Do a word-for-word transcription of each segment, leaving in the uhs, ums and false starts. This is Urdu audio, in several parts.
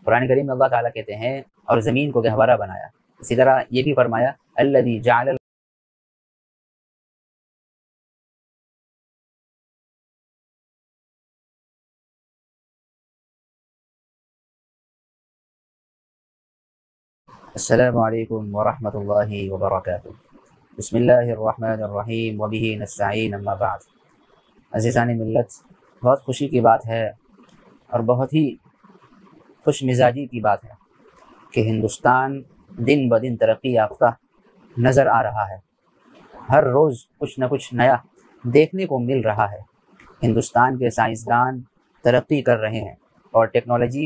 قرآن کریم میں اللہ تعالیٰ کہتے ہیں اور زمین کو گہوارہ بنایا. اسی طرح یہ بھی فرمایا الذی جعل السلام علیکم ورحمۃ اللہ وبرکاتہ. بسم اللہ الرحمن الرحیم وبہ نستعین اما بعد. عزیزان ملت، بہت خوشی کی بات ہے اور بہت ہی خوش مزاجی کی بات ہے کہ ہندوستان دن بدن ترقی یافتہ نظر آ رہا ہے. ہر روز کچھ نہ کچھ نیا دیکھنے کو مل رہا ہے. ہندوستان کے سائنسدان ترقی کر رہے ہیں اور ٹیکنالوجی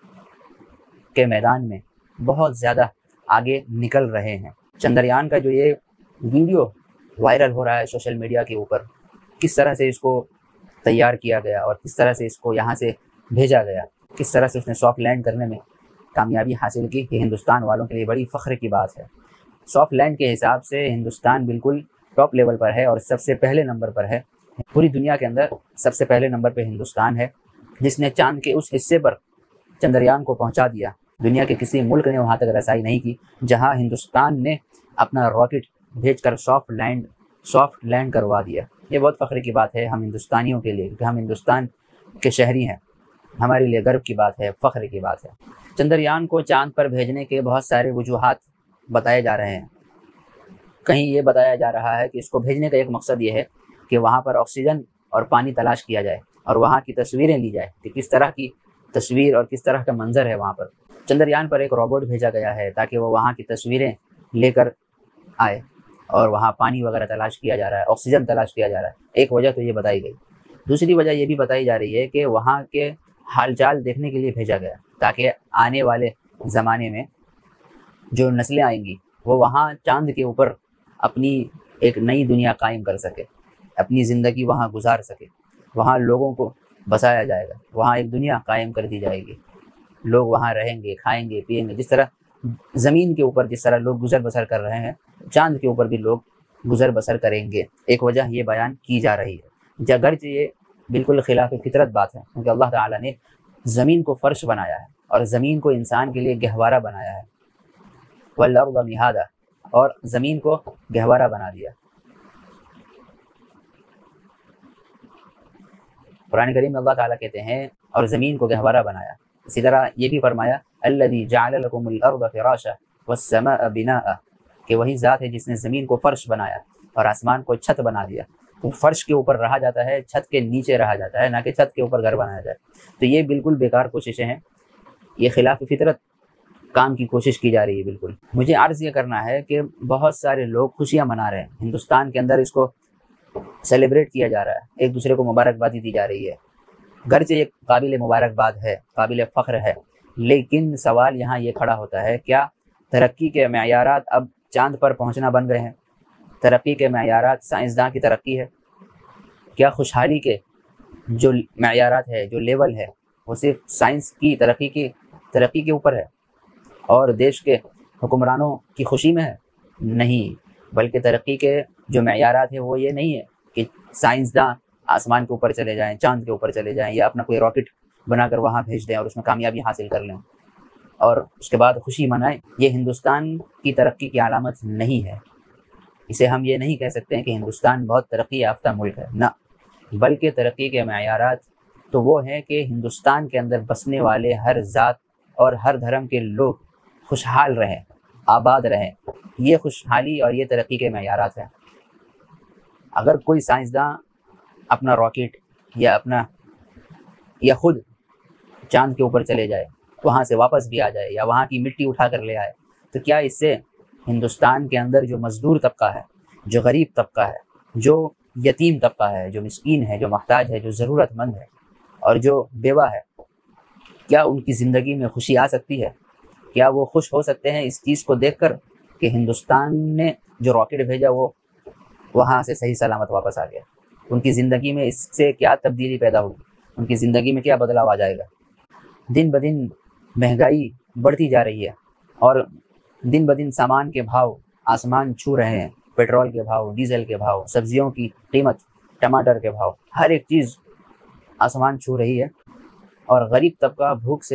کے میدان میں بہت زیادہ آگے نکل رہے ہیں. چندریان کا جو یہ ویڈیو وائرل ہو رہا ہے سوشل میڈیا کے اوپر، کس طرح سے اس کو تیار کیا گیا اور کس طرح سے اس کو یہاں سے بھیجا گیا، کس طرح سے اس نے سافٹ لینڈ کرنے میں کامیابی حاصل کی، یہ ہندوستان والوں کے لیے بڑی فخر کی بات ہے. سافٹ لینڈ کے حساب سے ہندوستان بالکل ٹاپ لیول پر ہے اور سب سے پہلے نمبر پر ہے. پوری دنیا کے اندر سب سے پہلے نمبر پہ ہندوستان ہے، جس نے چاند کے اس حصے پر چندریان کو پہنچا دیا. دنیا کے کسی ملک نے وہاں تک رسائی نہیں کی جہاں ہندوستان نے اپنا راکٹ بھیج کر سافٹ لینڈ سافٹ لینڈ کروا دیا. یہ بہت فخر کی بات ہے ہم ہندوستانیوں کے لیے، کیونکہ ہم ہندوستان کے شہری ہیں. ہمارے لیے گرو کی بات ہے، فخر کی بات ہے. چندریان کو چاند پر بھیجنے کے بہت سارے وجوہات بتائے جا رہے ہیں. کہیں یہ بتایا جا رہا ہے کہ اس کو بھیجنے کا ایک مقصد یہ ہے کہ وہاں پر آکسیجن اور پانی تلاش کیا جائے اور وہاں کی تصویریں لی جائے کہ کس طرح کی تصویر اور کس طرح کا منظر ہے وہاں پر. چندریان پر ایک روبوٹ بھیجا گیا ہے تاکہ وہ وہاں کی تصویریں لے کر آئے اور وہاں پانی وغیرہ تلاش کیا جا رہا ہے، آکسیجن تلاش کیا جا رہا ہے. ایک وجہ تو یہ بتائی گئی. دوسری وجہ یہ بھی بتائی جا رہی ہے کہ وہاں کے حال چال دیکھنے کے لیے بھیجا گیا تاکہ آنے والے زمانے میں جو نسلیں آئیں گی وہ وہاں چاند کے اوپر اپنی ایک نئی دنیا قائم کر سکے، اپنی زندگی وہاں گزار سکے. وہاں لوگوں کو بسایا جائے گا، وہاں ایک دنیا قائم کر دی جائے گی. لوگ وہاں رہیں گے، کھائیں گے، پیئیں گے. جس طرح زمین کے اوپر جس طرح لوگ گزر بسر کر رہے ہیں، چاند کے اوپر بھی لوگ گزر بسر کریں گے. ایک وجہ یہ بیان کی جا رہی ہے، اگرچہ یہ بالکل خلاف فطرت بات ہے، کیونکہ اللہ تعالیٰ نے زمین کو فرش بنایا ہے اور زمین کو انسان کے لیے گہوارہ بنایا ہے. والارض مہادا، اور زمین کو گہوارہ بنا دیا. قرآن کریم میں اللہ تعالیٰ کہتے ہیں اور زمین کو گہوارہ بنایا. اسی طرح یہ بھی فرمایا الذی جعل لکم الارض فراشا والسماء بناء، کہ وہی ذات ہے جس نے زمین کو فرش بنایا اور آسمان کو چھت بنا دیا. تو فرش کے اوپر رہا جاتا ہے، چھت کے نیچے رہا جاتا ہے، نہ کہ چھت کے اوپر گھر بنایا جائے. تو یہ بالکل بیکار کوششیں ہیں، یہ خلاف فطرت کام کی کوشش کی جا رہی ہے. بالکل مجھے عرض یہ کرنا ہے کہ بہت سارے لوگ خوشیاں منا رہے ہیں ہندوستان کے اندر، اس کو سیلیبریٹ کیا جا رہا ہے، ایک دوسرے کو مبارکبادی دی جا رہی ہے. گرچہ یہ قابل مبارکباد ہے، قابل فخر ہے، لیکن سوال یہاں یہ کھڑا ہوتا ہے کیا ترقی کے معیارات اب چاند پر پہنچنا بن گئے ہیں؟ ترقی کے معیارات سائنسداں کی ترقی ہے؟ کیا خوشحالی کے جو معیارات ہے، جو لیول ہے، وہ صرف سائنس کی ترقی کی ترقی کے اوپر ہے اور دیش کے حکمرانوں کی خوشی میں ہے؟ نہیں، بلکہ ترقی کے جو معیارات ہیں وہ یہ نہیں ہے کہ سائنسداں آسمان کے اوپر چلے جائیں، چاند کے اوپر چلے جائیں یا اپنا کوئی راکٹ بنا کر وہاں بھیج دیں اور اس میں کامیابی حاصل کر لیں اور اس کے بعد خوشی منائیں. یہ ہندوستان کی ترقی کی علامت نہیں ہے. اسے ہم یہ نہیں کہہ سکتے ہیں کہ ہندوستان بہت ترقی یافتہ ملک ہے، نہ، بلکہ ترقی کے معیارات تو وہ ہیں کہ ہندوستان کے اندر بسنے والے ہر ذات اور ہر دھرم کے لوگ خوشحال رہیں، آباد رہیں. یہ خوشحالی اور یہ ترقی کے معیارات ہیں. اگر کوئی سائنسداں اپنا راکٹ یا اپنا یا خود چاند کے اوپر چلے جائے، وہاں سے واپس بھی آ جائے یا وہاں کی مٹی اٹھا کر لے آئے، تو کیا اس سے ہندوستان کے اندر جو مزدور طبقہ ہے، جو غریب طبقہ ہے، جو یتیم طبقہ ہے، جو مسکین ہے، جو محتاج ہے، جو ضرورت مند ہے اور جو بیوہ ہے، کیا ان کی زندگی میں خوشی آ سکتی ہے؟ کیا وہ خوش ہو سکتے ہیں اس چیز کو دیکھ کر کہ ہندوستان نے جو راکٹ بھیجا وہ وہاں سے صحیح سلامت واپس آ گیا؟ ان کی زندگی میں اس سے کیا تبدیلی پیدا ہوگی؟ ان کی زندگی میں کیا بدلاؤ آ جائے گا؟ دن بدن مہنگائی بڑھتی جا رہی ہے اور دن بدن سامان کے بھاؤ آسمان چھو رہے ہیں. پیٹرول کے بھاؤ، ڈیزل کے بھاؤ، سبزیوں کی قیمت، ٹماٹر کے بھاؤ، ہر ایک چیز آسمان چھو رہی ہے اور غریب طبقہ بھوک سے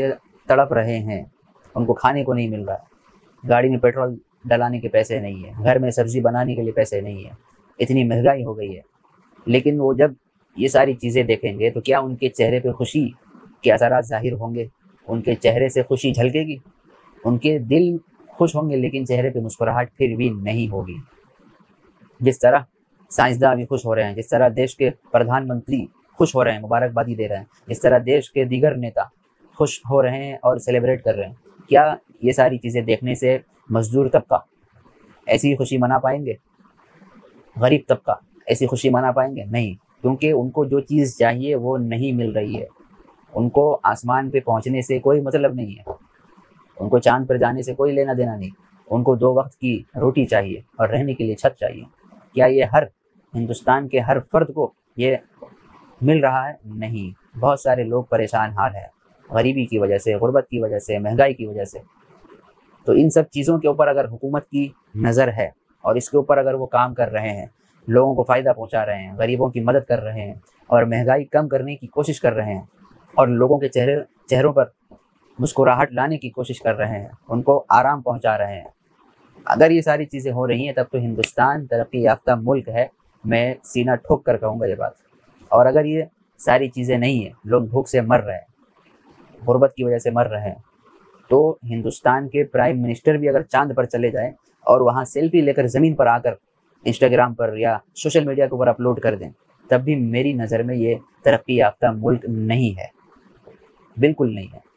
तड़प रहे हैं, उनको खाने को नहीं मिल रहा है, गाड़ी में पेट्रोल डलाने के पैसे नहीं है, घर में सब्ज़ी बनाने के लिए पैसे नहीं है, इतनी महंगाई हो गई है। लेकिन वो जब ये सारी चीज़ें देखेंगे तो क्या उनके चेहरे पे खुशी के असरात ज़ाहिर होंगे? उनके चेहरे से खुशी झलकेगी? उनके दिल खुश होंगे लेकिन चेहरे पे मुस्कुराहट फिर भी नहीं होगी। जिस तरह साइंसदान भी खुश हो रहे हैं, जिस तरह देश के प्रधानमंत्री खुश हो रहे हैं, मुबारकबादी दे रहे हैं, जिस तरह देश के दीगर नेता खुश हो रहे हैं और सेलिब्रेट कर रहे हैं, क्या ये सारी चीज़ें देखने से मजदूर तबका ऐसी खुशी मना पाएंगे? गरीब तबका ऐसी खुशी मना पाएंगे? नहीं, क्योंकि उनको जो चीज़ चाहिए वो नहीं मिल रही है। उनको आसमान पे पहुंचने से कोई मतलब नहीं है, उनको चांद पर जाने से कोई लेना देना नहीं, उनको दो वक्त की रोटी चाहिए और रहने के लिए छत चाहिए। क्या ये हर हिंदुस्तान के हर फर्द को ये मिल रहा है? नहीं। बहुत सारे लोग परेशान हाल हैं, गरीबी की वजह से, गुर्बत की वजह से, महंगाई की वजह से। तो इन सब चीज़ों के ऊपर अगर हुकूमत की नज़र है और इसके ऊपर अगर वो काम कर रहे हैं, लोगों को फ़ायदा पहुंचा रहे हैं, गरीबों की मदद कर रहे हैं और महंगाई कम करने की कोशिश कर रहे हैं और लोगों के चेहरे चेहरों पर मुस्कुराहट लाने की कोशिश कर रहे हैं, उनको आराम पहुंचा रहे हैं, अगर ये सारी चीज़ें हो रही हैं तब तो हिंदुस्तान तरक्की याफ्ता मुल्क है। मैं सीना ठोक कर कहूँगा ये बात। और अगर ये सारी चीज़ें नहीं है, लोग भूख से मर रहे हैं, गुर्बत की वजह से मर रहे हैं, तो हिंदुस्तान के प्राइम मिनिस्टर भी अगर चांद पर चले जाएं और वहाँ सेल्फी लेकर ज़मीन पर आकर इंस्टाग्राम पर या सोशल मीडिया के ऊपर अपलोड कर दें, तब भी मेरी नज़र में ये तरक्की याफ्ता मुल्क नहीं है, बिल्कुल नहीं है।